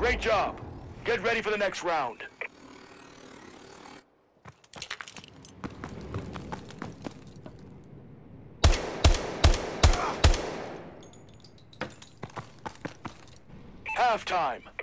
Great job. Get ready for the next round. Halftime.